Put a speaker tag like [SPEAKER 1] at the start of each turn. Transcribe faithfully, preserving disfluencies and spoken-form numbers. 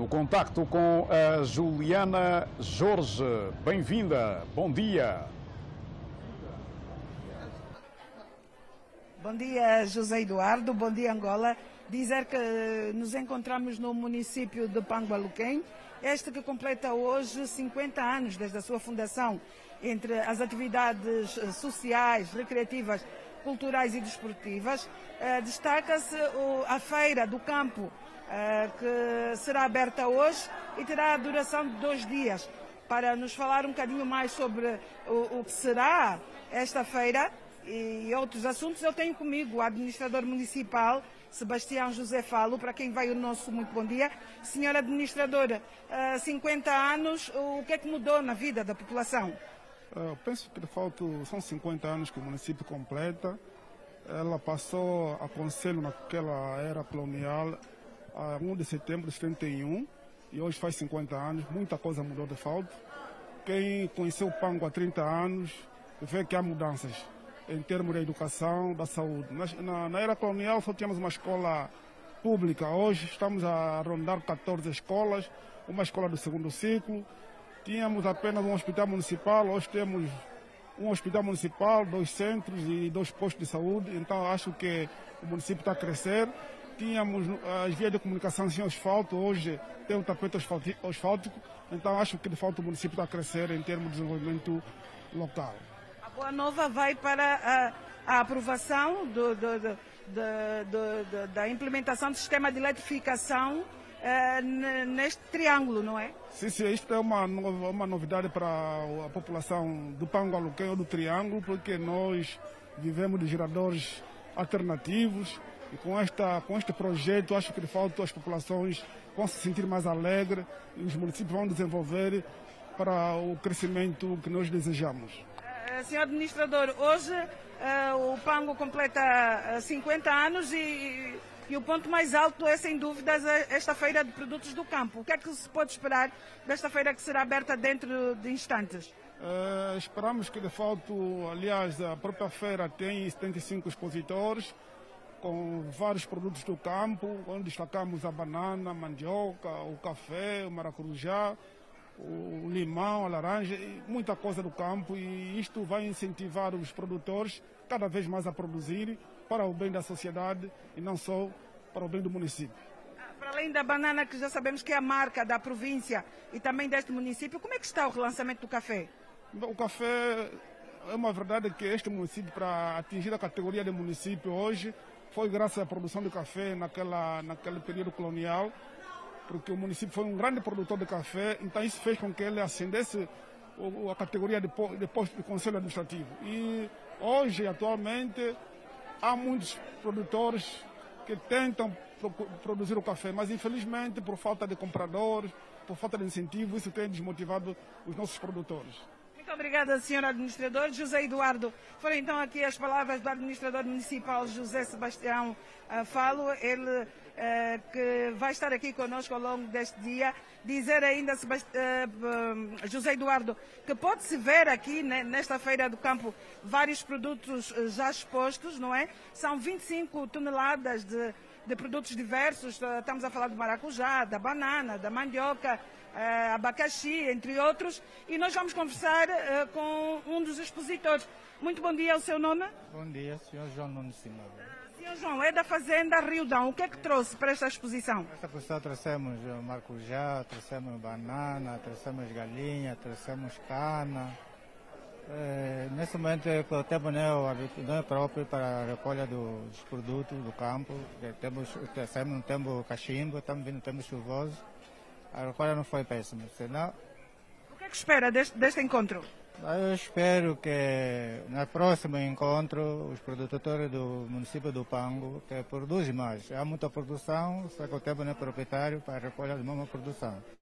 [SPEAKER 1] no contacto com a Juliana Jorge. Bem-vinda, bom dia.
[SPEAKER 2] Bom dia, José Eduardo, bom dia, Angola. Dizer que nos encontramos no município de Pango-Aluquém, este que completa hoje cinquenta anos desde a sua fundação. Entre as atividades sociais, recreativas, culturais e desportivas, eh, destaca-se a Feira do Campo, eh, que será aberta hoje e terá a duração de dois dias. Para nos falar um bocadinho mais sobre o, o que será esta feira e outros assuntos, eu tenho comigo o administrador municipal, Sebastião José Falo, para quem vai o nosso muito bom dia. Senhora administradora, há cinquenta anos, o que é que mudou na vida da população?
[SPEAKER 3] Eu penso que de fato são cinquenta anos que o município completa. Ela passou a conselho naquela era colonial a primeiro de setembro de setenta e um e hoje faz cinquenta anos. Muita coisa mudou de fato. Quem conheceu o Pango há trinta anos vê que há mudanças em termos da educação, da saúde. Na, na era colonial só tínhamos uma escola pública. Hoje estamos a rondar catorze escolas, uma escola do segundo ciclo. Tínhamos apenas um hospital municipal, hoje temos um hospital municipal, dois centros e dois postos de saúde. Então acho que o município está a crescer. Tínhamos as vias de comunicação sem asfalto, hoje tem um tapete asfáltico. Então acho que de fato o município está a crescer em termos de desenvolvimento local.
[SPEAKER 2] A Boa Nova vai para a, a aprovação do, do, do, do, do, da implementação do sistema de eletrificação Uh, neste triângulo, não é?
[SPEAKER 3] Sim, sim, isto é uma, uma novidade para a população do Pango-Aluquém ou do Triângulo, porque nós vivemos de geradores alternativos e com, esta, com este projeto acho que de fato as populações vão se sentir mais alegres e os municípios vão desenvolver para o crescimento que nós desejamos.
[SPEAKER 2] Uh, senhor administrador, hoje uh, o Pango completa uh, cinquenta anos e E o ponto mais alto é, sem dúvidas, esta feira de produtos do campo. O que é que se pode esperar desta feira que será aberta dentro de instantes?
[SPEAKER 3] Uh, esperamos que, de fato, aliás, a própria feira tem setenta e cinco expositores, com vários produtos do campo, onde destacamos a banana, a mandioca, o café, o maracujá, o limão, a laranja, e muita coisa do campo. E isto vai incentivar os produtores cada vez mais a produzir para o bem da sociedade e não só para o bem do município.
[SPEAKER 2] Para além da banana, que já sabemos que é a marca da província e também deste município, como é que está o relançamento do café?
[SPEAKER 3] O café, é uma verdade que este município, para atingir a categoria de município hoje, foi graças à produção de café naquela, naquele período colonial, porque o município foi um grande produtor de café, então isso fez com que ele ascendesse a categoria de, de posto de conselho administrativo. E hoje, atualmente, há muitos produtores que tentam produzir o café, mas infelizmente por falta de compradores, por falta de incentivo, isso tem desmotivado os nossos produtores.
[SPEAKER 2] Muito obrigada, senhor administrador. José Eduardo, foram então aqui as palavras do administrador municipal José Sebastião uh, Falo, ele uh, que vai estar aqui conosco ao longo deste dia. Dizer ainda, Sebast... uh, José Eduardo, que pode-se ver aqui, né, nesta Feira do Campo, vários produtos uh, já expostos, não é? São vinte e cinco toneladas de, de produtos diversos, uh, estamos a falar do maracujá, da banana, da mandioca, Uh, abacaxi, entre outros, e nós vamos conversar uh, com um dos expositores. Muito bom dia, o seu nome?
[SPEAKER 4] Bom dia, senhor João Nunes Simão.
[SPEAKER 2] Uh, senhor João, é da Fazenda Riodão. O que é que trouxe para esta exposição?
[SPEAKER 4] Esta exposição trouxemos maracujá, trouxemos banana, trouxemos galinha, trouxemos cana. É, nesse momento o tempo não é próprio para a recolha dos produtos do campo. Temos, temos um tempo cachimbo, estamos vindo um tempo chuvoso. A recolha não foi péssima, senão...
[SPEAKER 2] O que é que espera deste, deste encontro?
[SPEAKER 4] Eu espero que no próximo encontro os produtores do município do Pango que produzem mais. Há muita produção, só que o tempo não é proprietário para a recolha de uma produção.